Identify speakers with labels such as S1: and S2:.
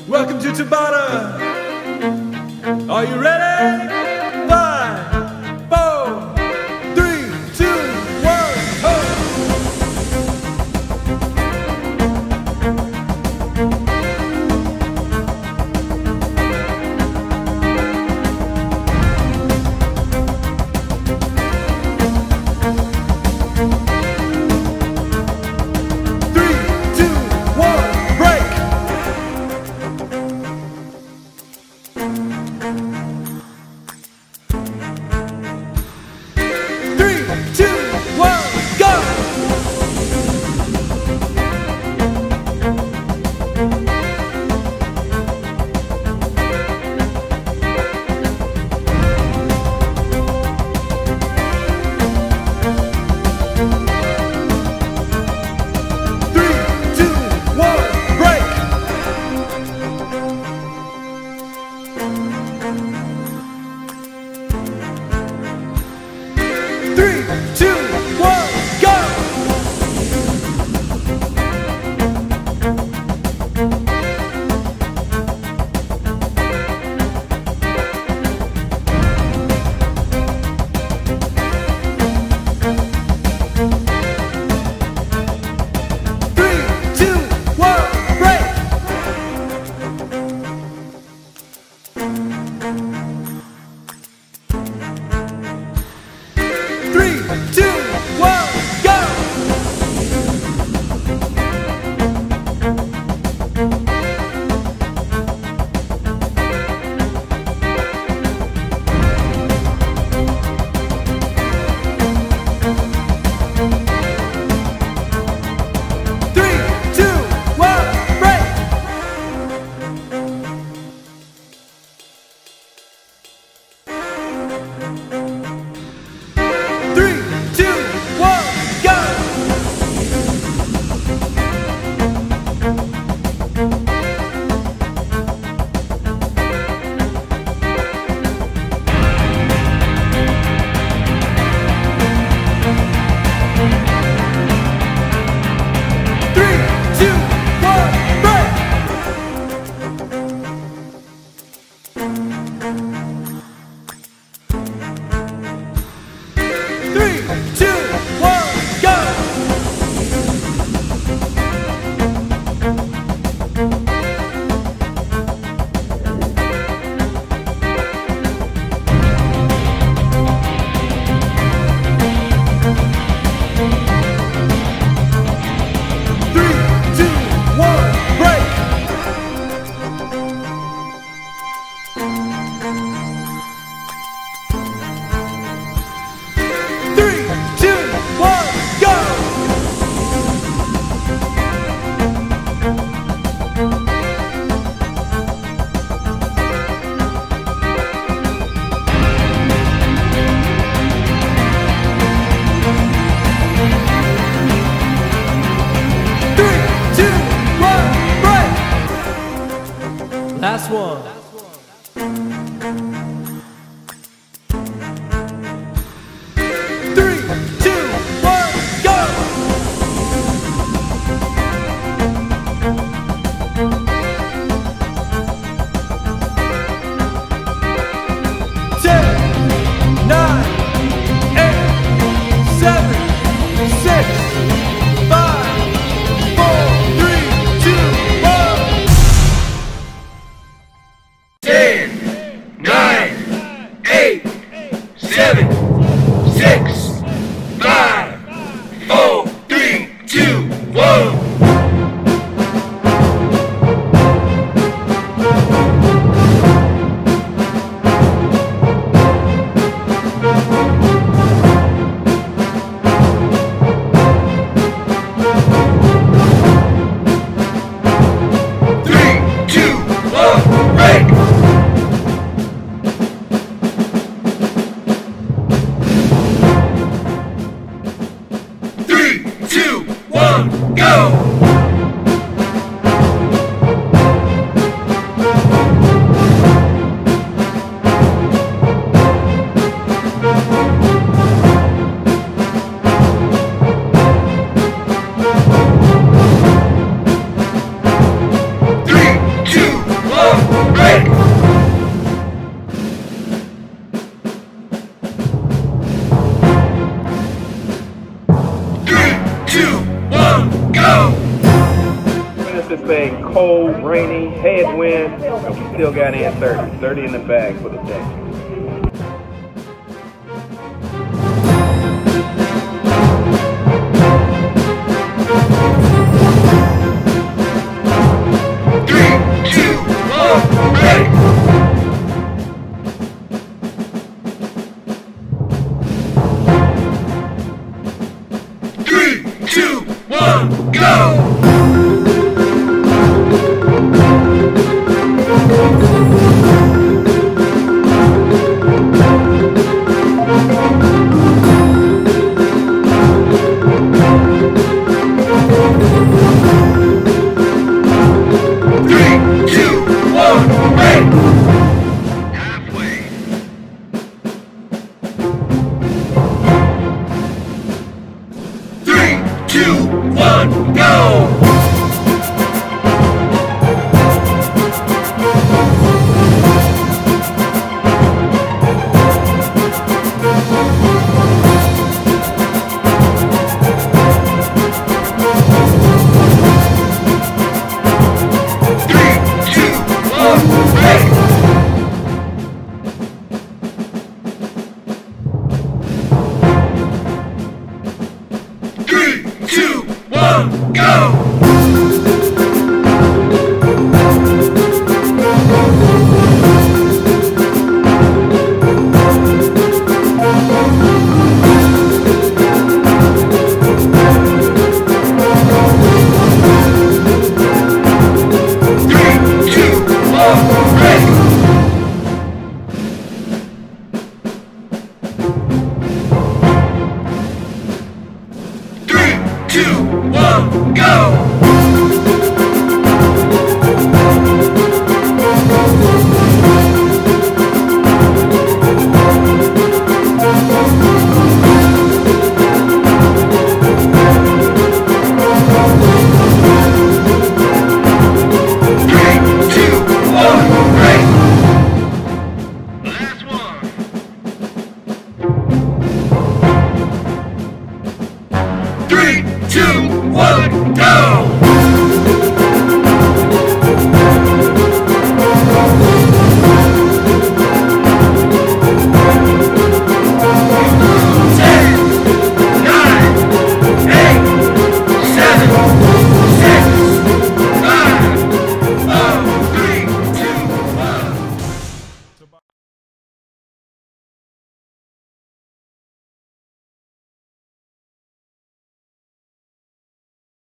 S1: Welcome to Tabata. Are you ready? 5, 4, 3, 2, 1, ho! 3, 2, 1, break! 3, 2, 1, go! 3, 2, 1, break! 3, 2, 1, go! 3, 2, 1, break! 3, 2, 1, go! 3, 2, 1, break! 3, 2, 1, go! 3, 2, 1, break! 3, 2, 1, go! 3, 2, 1, break! 3, 2, 1, go! 3, 2, 1, break! Last one. 3, 2, 1, go! 10, 9, 8, 7, 6, 5, 4, 3, 2, 1. 10,
S2: a cold, rainy headwind, and we still got in 30. 30 in the bag for the day.